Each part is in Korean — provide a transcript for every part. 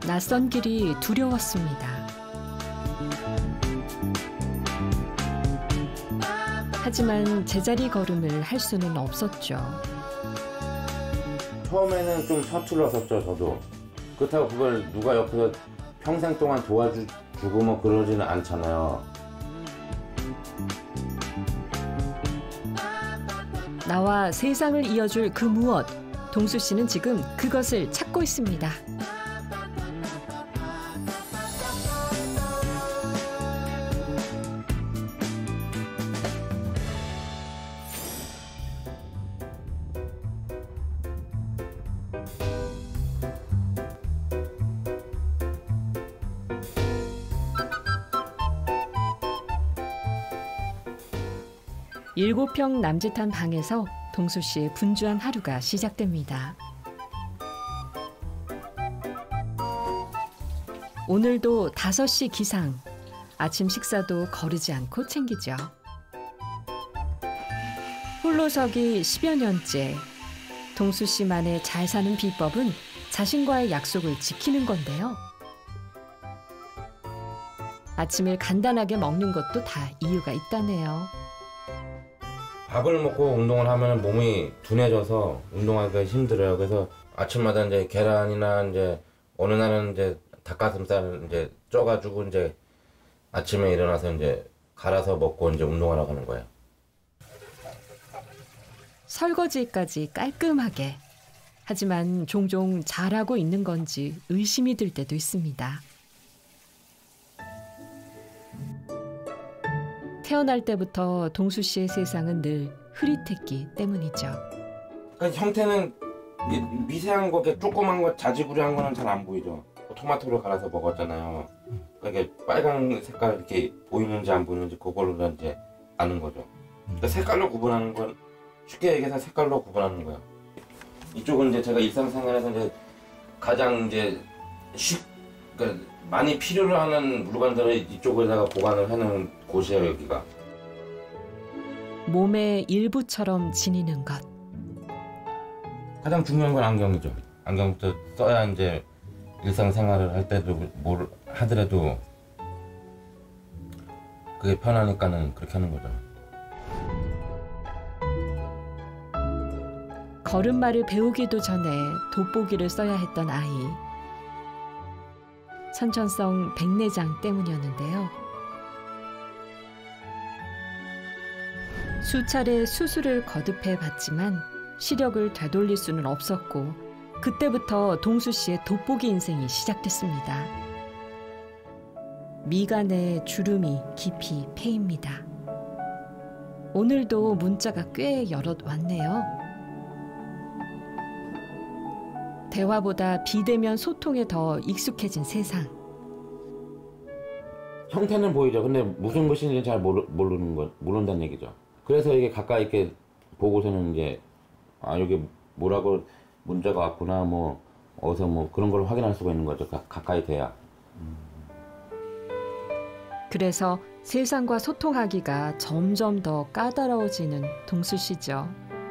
낯선 길이 두려웠습니다. 하지만 제자리 걸음을 할 수는 없었죠. 처음에는 좀 서툴렀었죠, 저도. 그렇다고 그걸 누가 옆에서 평생 동안 도와주고 뭐 그러지는 않잖아요. 나와 세상을 이어줄 그 무엇, 동수 씨는 지금 그것을 찾고 있습니다. 일곱 평 남짓한 방에서 동수 씨의 분주한 하루가 시작됩니다. 오늘도 5시 기상. 아침 식사도 거르지 않고 챙기죠. 홀로서기 10여 년째. 동수 씨만의 잘 사는 비법은 자신과의 약속을 지키는 건데요. 아침을 간단하게 먹는 것도 다 이유가 있다네요. 밥을 먹고 운동을 하면 몸이 둔해져서 운동하기가 힘들어요. 그래서 아침마다 이제 계란이나 이제 어느 날은 이제 닭가슴살을 이제 쪄가지고 이제 아침에 일어나서 이제 갈아서 먹고 이제 운동하러 가는 거예요. 설거지까지 깔끔하게. 하지만 종종 잘하고 있는 건지 의심이 들 때도 있습니다. 태어날 때부터 동수 씨의 세상은 늘 흐릿했기 때문이죠. 그러니까 형태는 미세한 거, 조그만 거, 자지구레한 거는 잘 안 보이죠. 토마토를 갈아서 먹었잖아요. 그러니까 빨간 색깔 이렇게 보이는지 안 보이는지 그걸로 이제 아는 거죠. 그러니까 색깔로 구분하는 건 쉽게 얘기해서 색깔로 구분하는 거예요. 이쪽은 이제 제가 일상생활에서 이제 가장 이제 그러니까 많이 필요로 하는 물건들을 이쪽에다가 보관을 해놓은 곳이에요, 여기가. 몸의 일부처럼 지니는 것. 가장 중요한 건 안경이죠. 안경부터 써야 이제 일상생활을 할 때도 뭘 하더라도 그게 편하니까는 그렇게 하는 거죠. 걸음마를 배우기도 전에 돋보기를 써야 했던 아이. 선천성 백내장 때문이었는데요. 수차례 수술을 거듭해 봤지만 시력을 되돌릴 수는 없었고 그때부터 동수 씨의 돋보기 인생이 시작됐습니다. 미간에 주름이 깊이 패입니다. 오늘도 문자가 꽤 여럿 왔네요. 대화보다 비대면 소통에 더 익숙해진 세상. 형태는 보이죠. 근데 무슨 것인지 잘 모른다는 얘기죠. 그래서 이게 가까이 이렇게 보고서는 이제 여기 뭐라고 문자가 왔구나, 뭐 어디서 뭐 그런 걸 확인할 수가 있는 거죠. 가까이 돼야. 그래서 세상과 소통하기가 점점 더 까다로워지는 동수 씨죠.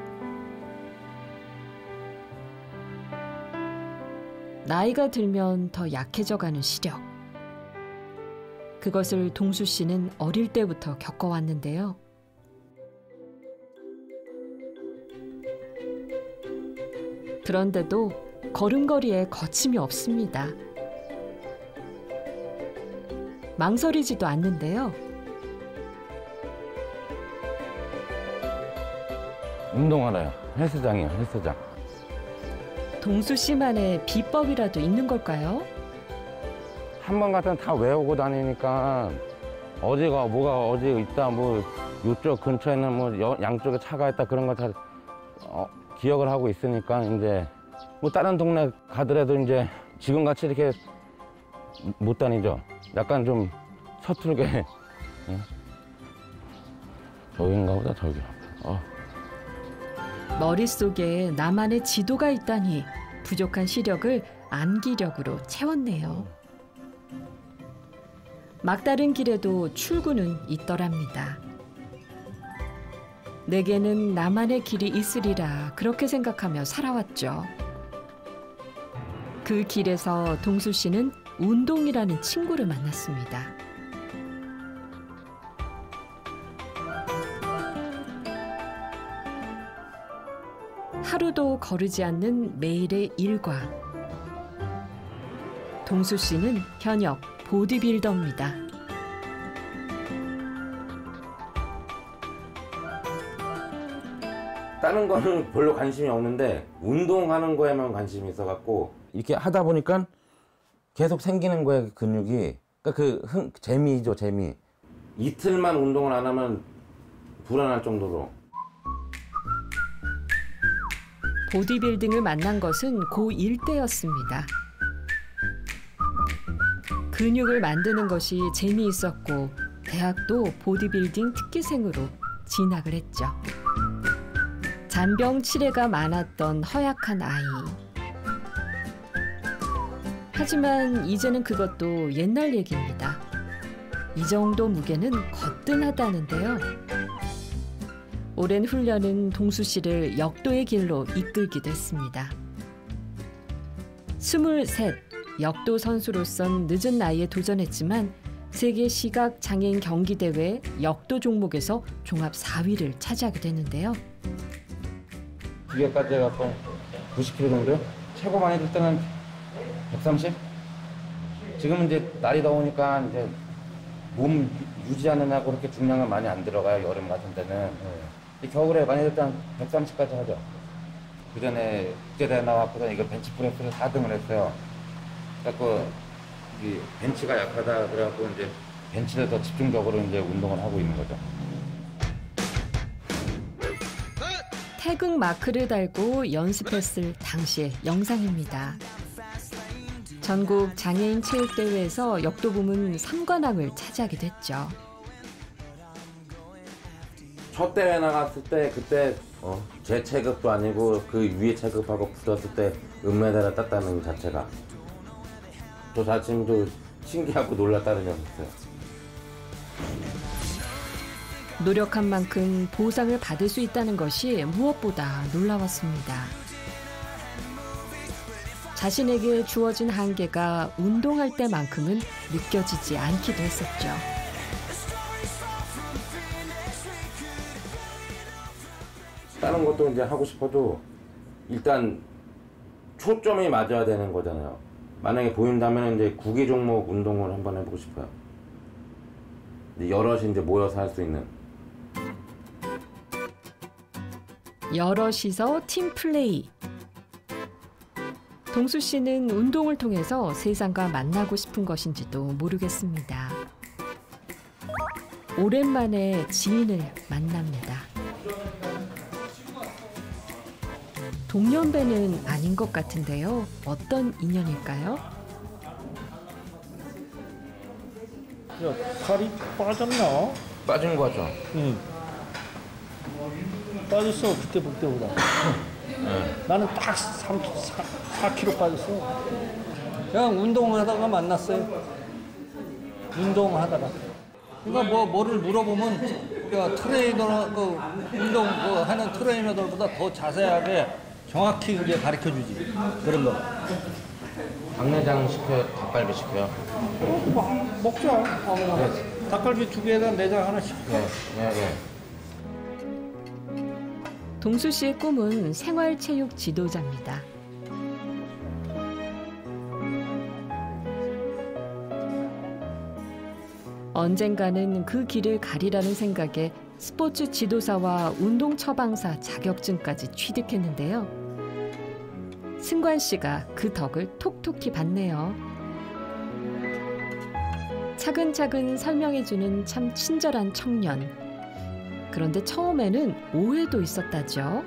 나이가 들면 더 약해져가는 시력. 그것을 동수 씨는 어릴 때부터 겪어왔는데요. 그런데도 걸음걸이에 거침이 없습니다. 망설이지도 않는데요. 운동하러요. 헬스장이요, 헬스장. 동수 씨만의 비법이라도 있는 걸까요? 한 번 갔다 다 외우고 다니니까 어디가 뭐가 어디 있다, 뭐 이쪽 근처에는 뭐 양쪽에 차가 있다, 그런 거 다 기억을 하고 있으니까 이제 뭐 다른 동네 가더라도 이제 지금같이 이렇게 못 다니죠. 약간 좀 서툴게. 저긴가 보다, 저기. 머릿속에 나만의 지도가 있다니 부족한 시력을 암기력으로 채웠네요. 막다른 길에도 출구는 있더랍니다. 내게는 나만의 길이 있으리라 그렇게 생각하며 살아왔죠. 그 길에서 동수 씨는 운동이라는 친구를 만났습니다. 하루도 거르지 않는 매일의 일과 동수 씨는 현역 보디빌더입니다. 다른 거는 별로 관심이 없는데 운동하는 거에만 관심이 있어갖고 이렇게 하다 보니까 계속 생기는 거예요, 근육이. 그러니까 재미죠, 재미. 이틀만 운동을 안 하면 불안할 정도로. 보디빌딩을 만난 것은 고1 때였습니다. 근육을 만드는 것이 재미있었고 대학도 보디빌딩 특기생으로 진학을 했죠. 잔병 치레가 많았던 허약한 아이. 하지만 이제는 그것도 옛날 얘기입니다. 이 정도 무게는 거뜬하다는데요. 오랜 훈련은 동수 씨를 역도의 길로 이끌기도 했습니다. 23, 역도 선수로선 늦은 나이에 도전했지만 세계 시각 장애인 경기 대회 역도 종목에서 종합 4위를 차지하게 됐는데요. 이게까지 해갖고 90kg 정도? 최고 많이 들 때는 130? 지금은 이제 날이 더우니까 이제 몸 유지하느냐고 그렇게 중량은 많이 안 들어가요, 여름 같은 때는. 겨울에 많이 들 때는 130까지 하죠. 그 전에 국제대회 나왔거든. 이거 벤치프레스를 4등을 했어요. 그래갖고 이 벤치가 약하다 그래갖고 이제 벤치를 더 집중적으로 이제 운동을 하고 있는 거죠. 태극 마크를 달고 연습했을 당시의 영상입니다. 전국 장애인 체육대회에서 역도 부문 3관왕을 차지하게 됐죠. 첫 대회 나갔을 때 그때 제 체급도 아니고 그 위에 체급하고 붙었을 때 은메달을 땄다는 자체가 저 자신도 신기하고 놀랐다는 점이 있어요. 노력한 만큼 보상을 받을 수 있다는 것이 무엇보다 놀라웠습니다. 자신에게 주어진 한계가 운동할 때만큼은 느껴지지 않기도 했었죠. 다른 것도 이제 하고 싶어도 일단 초점이 맞아야 되는 거잖아요. 만약에 보인다면 이제 구기 종목 운동을 한번 해보고 싶어요. 여럿이 이제 모여서 할 수 있는. 여럿이서 팀 플레이. 동수 씨는 운동을 통해서 세상과 만나고 싶은 것인지도 모르겠습니다. 오랜만에 지인을 만납니다. 동년배는 아닌 것 같은데요. 어떤 인연일까요? 야, 살이 빠졌나? 빠진 거죠. 응. 빠졌어, 그때 볼 때보다. 나는 딱 4kg 빠졌어. 그냥 운동하다가 만났어요. 운동하다가. 그러니까 뭐를 물어보면 그러니까 트레이너, 운동 하는 트레이너들보다 더 자세하게 정확히 그게 가르쳐 주지. 그런 거. 박내장 시켜요? 닭갈비 시켜요? 먹자. 닭갈비 2개에다 내장 하나 시켜. 예. 동수 씨의 꿈은 생활체육 지도자입니다. 언젠가는 그 길을 가리라는 생각에 스포츠 지도사와 운동 처방사 자격증까지 취득했는데요. 승관 씨가 그 덕을 톡톡히 받네요. 차근차근 설명해주는 참 친절한 청년. 그런데 처음에는 오해도 있었다죠.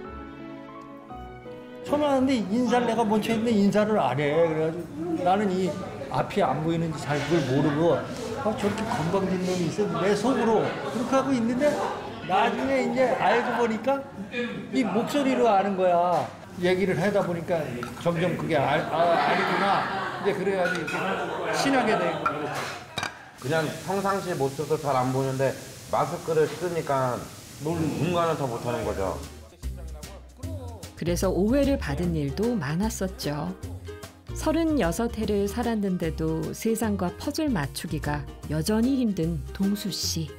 처음 하는데 인사를 내가 먼저 했는데 인사를 안 해. 그래가지고 나는 이 앞이 안 보이는지 잘 그걸 모르고 저렇게 건방진 놈이 있어. 내 속으로 그렇게 하고 있는데 나중에 이제 알고 보니까 이 목소리로 아는 거야. 얘기를 하다 보니까 점점 그게 아니구나. 이제 그래가지고 이렇게 친하게 되고 그랬지. 그냥 평상시에 모습도 잘 안 보이는데 마스크를 쓰니까 눈과는 더 못하는 거죠. 그래서 오해를 받은 일도 많았었죠. 36해를 살았는데도 세상과 퍼즐 맞추기가 여전히 힘든 동수 씨.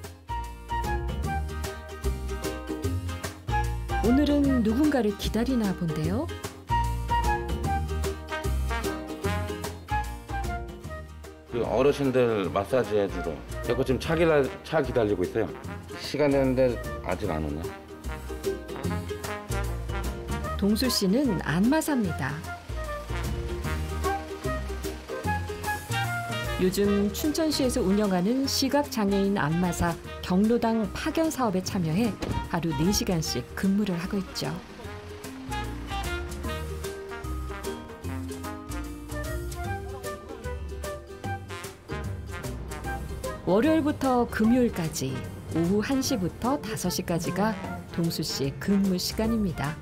오늘은 누군가를 기다리나 본데요. 그 어르신들 마사지 해주러. 제가 지금 차 기다리고 있어요. 시간 되는데 아직 안 오네. 동수 씨는 안마사입니다. 요즘 춘천시에서 운영하는 시각장애인 안마사 경로당 파견 사업에 참여해 하루 4시간씩 근무를 하고 있죠. 월요일부터 금요일까지 오후 1시부터 5시까지가 동수 씨의 근무 시간입니다.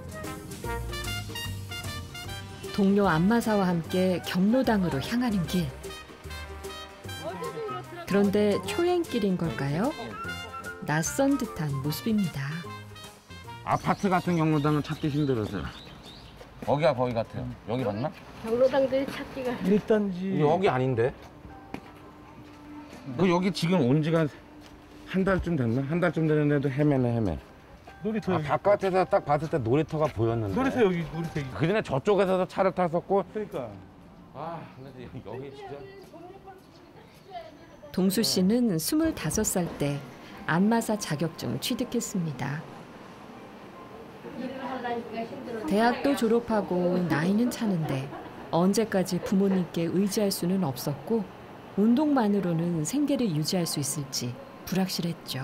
동료 안마사와 함께 경로당으로 향하는 길. 그런데 초행길인 걸까요? 낯선 듯한 모습입니다. 아파트 같은 경로당은 찾기 힘들어서. 거기가 거기 같아요. 여기 맞나? 경로당들이 찾기가 일단지 여기 아닌데? 여기 지금 온 지가 한 달쯤 됐나? 한 달쯤 됐는데도 헤매네. 놀이터 바깥에서 딱 봤을 때 놀이터가 보였는데. 놀이터 여기 놀이터 그 전에 저쪽에서도 차를 탔었고. 그러니까 근데 여기 진짜. 동수 씨는 25살 때 안마사 자격증 취득했습니다. 대학도 졸업하고 나이는 차는데 언제까지 부모님께 의지할 수는 없었고 운동만으로는 생계를 유지할 수 있을지 불확실했죠.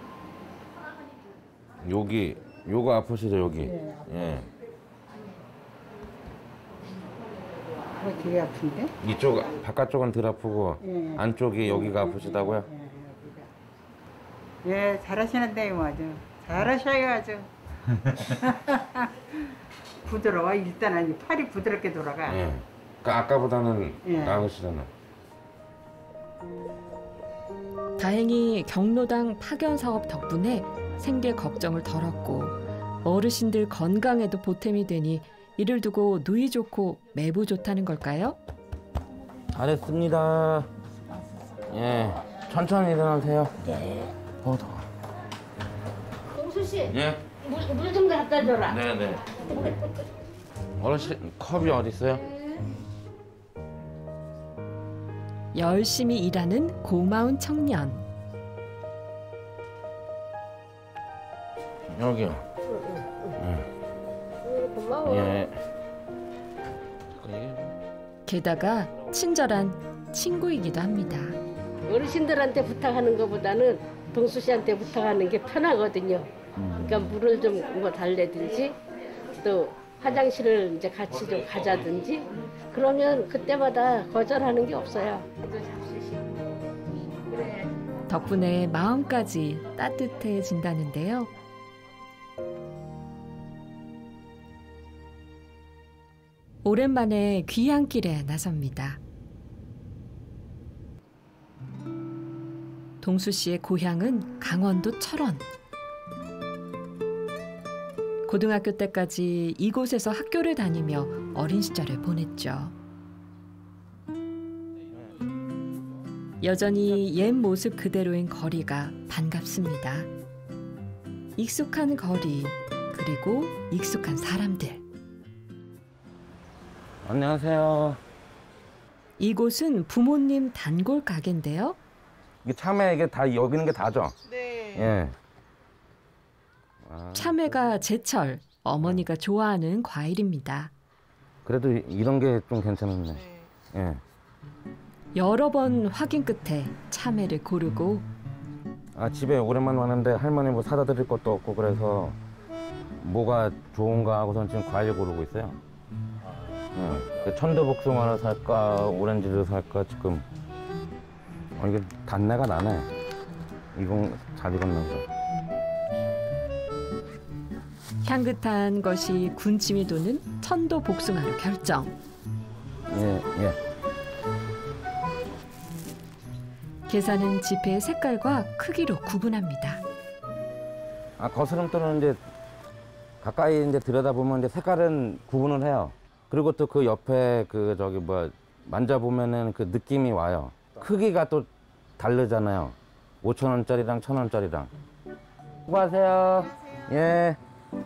요거 아프시죠, 여기? 예. 되게 아픈데? 이쪽 바깥쪽은 덜 아프고 안쪽이 여기가 아프시다고요? 예, 잘하시는데 뭐 아주 잘하셔요 아주. 부드러워. 일단은 팔이 부드럽게 돌아가. 예. 그러니까 아까보다는 나으시잖아. 다행히 경로당 파견 사업 덕분에 생계 걱정을 덜었고 어르신들 건강에도 보탬이 되니 이를 두고 누이 좋고 매부 좋다는 걸까요? 잘했습니다. 예. 천천히 일어나세요. 네. 더워. 동수 씨, 예. 물 좀 갖다 줘라. 네네. 어르신 컵이 어디 있어요? 열심히 일하는 고마운 청년. 여기요. 고마워. 예. 게다가 친절한 친구이기도 합니다. 어르신들한테 부탁하는 것보다는 동수 씨한테 부탁하는 게 편하거든요. 그러니까 물을 좀 뭐 달래든지 또 화장실을 이제 같이 좀 가자든지 그러면 그때마다 거절하는 게 없어요. 덕분에 마음까지 따뜻해진다는데요. 오랜만에 귀향길에 나섭니다. 동수 씨의 고향은 강원도 철원. 고등학교 때까지 이곳에서 학교를 다니며 어린 시절을 보냈죠. 여전히 옛 모습 그대로인 거리가 반갑습니다. 익숙한 거리, 그리고 익숙한 사람들. 안녕하세요. 이곳은 부모님 단골 가게인데요. 이게 참외 이게 다 여기 있는 게 다죠? 네. 예. 참외가 제철, 어머니가 좋아하는 과일입니다. 그래도 이런 게 좀 괜찮네. 네. 예. 여러 번 확인 끝에 참외를 고르고 집에 오랜만에 왔는데 할머니 뭐 사다 드릴 것도 없고 그래서 뭐가 좋은가 하고선 지금 과일 고르고 있어요. 예. 천도복숭아를 살까 오렌지를 살까 지금. 이게 단내가 나네. 이건 잘 익었는 거. 향긋한 것이 군침이 도는 천도 복숭아로 결정. 예, 예. 계산은 지폐의 색깔과 크기로 구분합니다. 거스름돈은 이제 가까이 이제 들여다보면 이제 색깔은 구분을 해요. 그리고 또 그 옆에 그 저기 뭐 만져보면은 그 느낌이 와요. 크기가 또 다르잖아요. 5,000원짜리랑 1,000원짜리랑. 수고하세요. 예.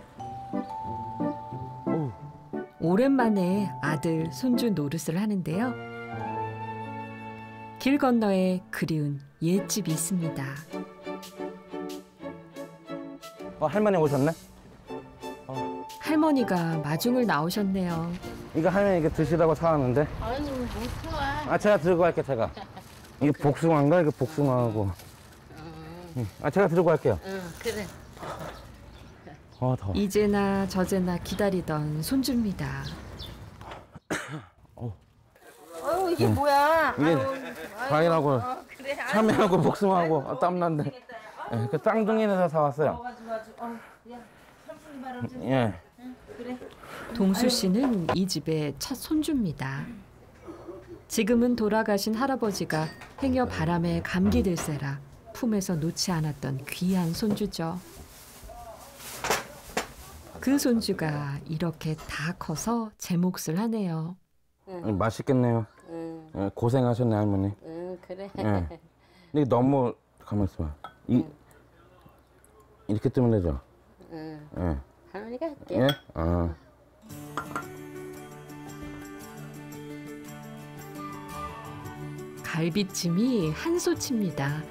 오랜만에 아들, 손주 노릇을 하는데요. 길 건너에 그리운 옛집이 있습니다. 할머니 오셨네? 할머니가 마중을 나오셨네요. 이거 할머니 이게 드시라고 사왔는데. 아니 못 좋아. 제가 들고 갈게요, 제가. 이게 복숭아인가? 이게 복숭아하고. 제가 들고 갈게요. 응 그래. 더워. 이제나 저제나 기다리던 손주입니다. 이게 뭐야? 이게 과일하고 그래. 참외하고 복숭아하고 땀난데. 예, 그 쌍둥이에서 사왔어요. 예. 동수 씨는 이 집의 첫 손주입니다. 지금은 돌아가신 할아버지가 행여 바람에 감기 들세라 품에서 놓지 않았던 귀한 손주죠. 그 손주가 이렇게 다 커서 제 몫을 하네요. 맛있겠네요. 예, 고생하셨네, 할머니. 응 그래. 예. 근데 너무 가만 있어봐. 이렇게 뜨면 되죠? 응. 예. 할머니가 할게. 예? 갈비찜이 한솥입니다.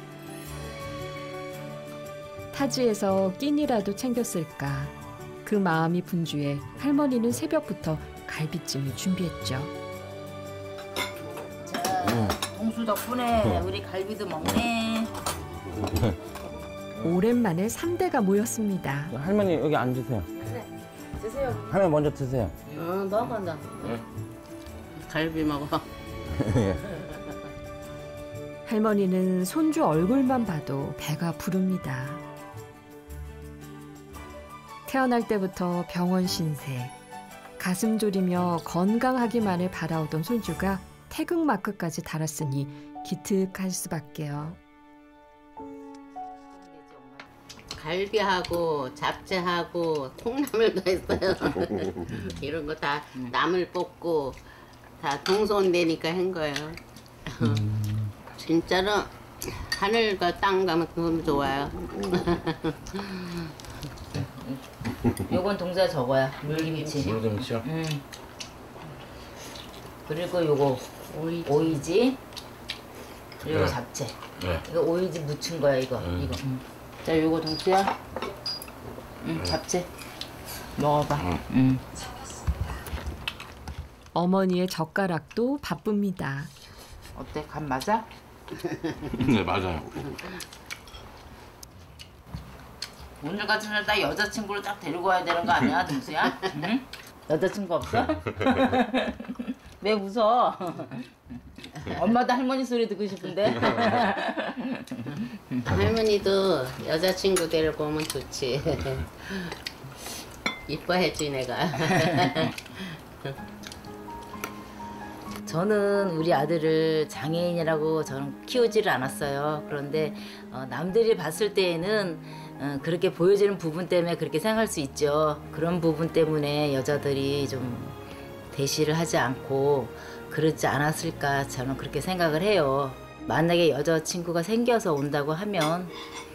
타지에서 끼니라도 챙겼을까. 그 마음이 분주해 할머니는 새벽부터 갈비찜을 준비했죠. 자, 동수 덕분에 우리 갈비도 먹네. 오랜만에 3대가 모였습니다. 할머니 여기 앉으세요. 드세요. 할머니 먼저 드세요. 먹어 너. 갈비 먹어. 할머니는 손주 얼굴만 봐도 배가 부릅니다. 태어날 때부터 병원 신세, 가슴 졸이며 건강하기만을 바라오던 손주가 태극마크까지 달았으니 기특할 수밖에요. 갈비하고 잡채하고 콩나물도 했어요. 이런 거 다 나물 볶고 다 동선 내니까 한 거예요. 진짜로 하늘과 땅 가면 너무 좋아요. 요건 동사 저거야. 물김치. 물김치요? 그리고 요거 오이지. 그리고 네. 잡채. 네. 이거 오이지 무친 거야 이거. 이거. 자 요거 동수야. 잡채. 먹어봐. 어머니의 젓가락도 바쁩니다. 어때? 간 맞아? 네, 맞아요. 오늘 같은 날 딱 여자친구를 딱 데리고 와야 되는 거 아니야, 동수야? 응? 여자친구 없어? 왜 웃어? 엄마도 할머니 소리 듣고 싶은데? 할머니도 여자친구 데리고 오면 좋지. 이뻐해주지 내가. 저는 우리 아들을 장애인이라고 저는 키우지를 않았어요. 그런데 남들이 봤을 때에는 그렇게 보여지는 부분 때문에 그렇게 생각할 수 있죠. 그런 부분 때문에 여자들이 좀 대시를 하지 않고 그러지 않았을까 저는 그렇게 생각을 해요. 만약에 여자친구가 생겨서 온다고 하면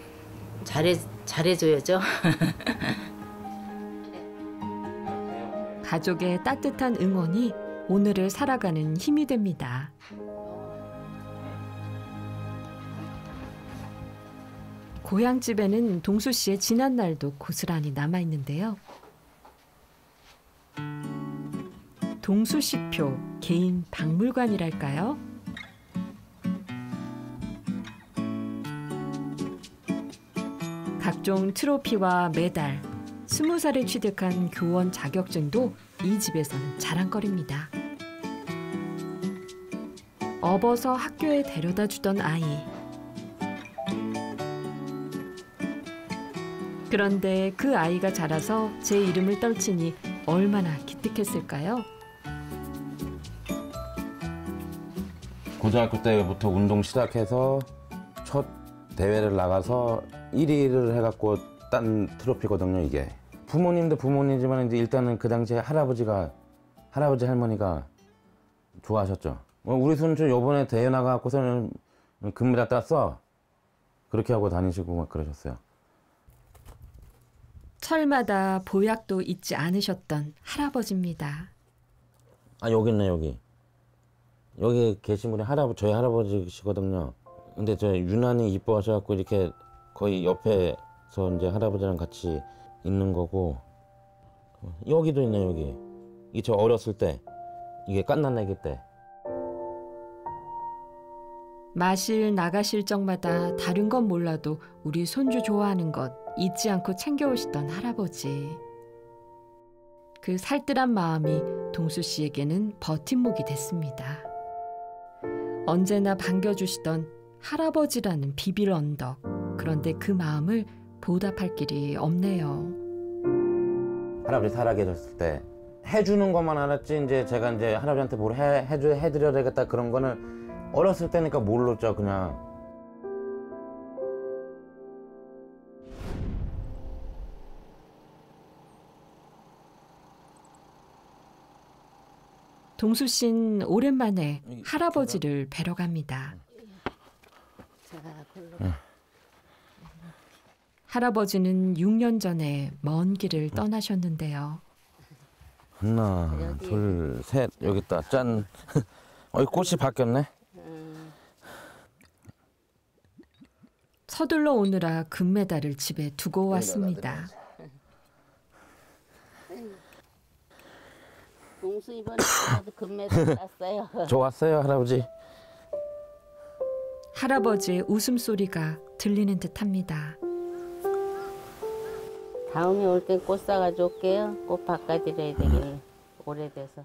잘해줘야죠. 가족의 따뜻한 응원이 오늘을 살아가는 힘이 됩니다. 고향집에는 동수 씨의 지난 날도 고스란히 남아있는데요. 동수 씨표 개인 박물관이랄까요? 각종 트로피와 메달, 20살에 취득한 교원 자격증도 이 집에서는 자랑거리입니다. 업어서 학교에 데려다 주던 아이. 그런데 그 아이가 자라서 제 이름을 떨치니 얼마나 기특했을까요? 고등학교 때부터 운동 시작해서 첫 대회를 나가서 1위를 해갖고 딴 트로피거든요, 이게. 부모님도 부모님이지만 이제 일단은 그 당시에 할아버지가 할아버지 할머니가 좋아하셨죠. 우리 손주 요번에 대회 나가고서는 금메달 땄어. 그렇게 하고 다니시고 막 그러셨어요. 철마다 보약도 잊지 않으셨던 할아버지입니다. 아 여기 있네 여기. 여기 계신 분이 저희 할아버지시거든요. 근데 저 유난히 이뻐하셔갖고 이렇게 거의 옆에서 이제 할아버지랑 같이 있는 거고. 여기도 있네 여기. 이게 저 어렸을 때 이게 갓난아기 때. 마실 나가실 적마다 다른 건 몰라도 우리 손주 좋아하는 것 잊지 않고 챙겨오시던 할아버지. 그 살뜰한 마음이 동수 씨에게는 버팀목이 됐습니다. 언제나 반겨주시던 할아버지라는 비빌 언덕. 그런데 그 마음을 보답할 길이 없네요. 할아버지 살아계셨을 때 해주는 것만 알았지 이제 제가 이제 할아버지한테 뭘 해드려야 되겠다 그런 거는 어렸을 때니까 몰랐죠 그냥. 동수 씨는 오랜만에 할아버지를 뵈러 갑니다. 할아버지는 6년 전에 먼 길을 떠나셨는데요. 하나, 둘, 셋 여기 있다. 짠. 꽃이 바뀌었네. 서둘러 오느라 금메달을 집에 두고 왔습니다. 동수 이번에 금메달 땄어요. 좋았어요 할아버지. 할아버지의 웃음소리가 들리는 듯합니다. 다음에 올 땐 꽃 사가지고 올게요. 꽃 바꿔드려야 되길래 오래돼서.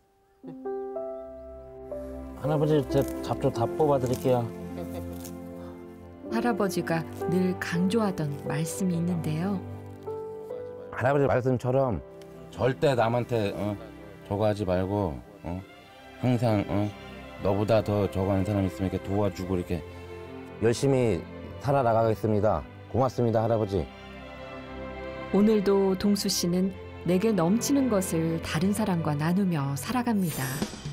할아버지 제 잡초 다 뽑아드릴게요. 할아버지가 늘 강조하던 말씀이 있는데요. 할아버지 말씀처럼 절대 남한테 저거 하지 말고 항상 너보다 더 저거 하는 사람 있으면 이렇게 도와주고 이렇게 열심히 살아나가겠습니다. 고맙습니다 할아버지. 오늘도 동수 씨는 내게 넘치는 것을 다른 사람과 나누며 살아갑니다.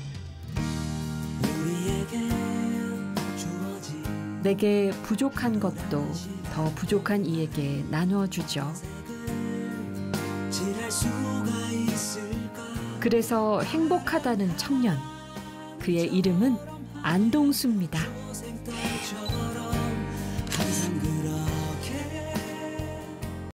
내게 부족한 것도 더 부족한 이에게 나누어 주죠. 그래서 행복하다는 청년, 그의 이름은 안동수입니다.